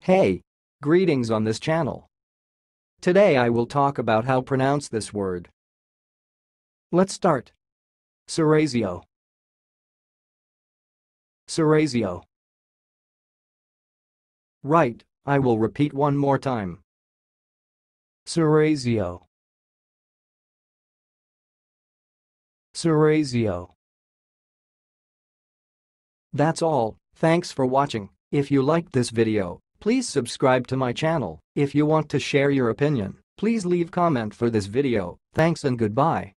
Hey! Greetings on this channel. Today I will talk about how pronounce this word. Let's start. Serazio. Serazio. Right, I will repeat one more time. Serazio. Serazio. That's all, thanks for watching. If you liked this video, please subscribe to my channel. If you want to share your opinion, please leave comment for this video. Thanks and goodbye.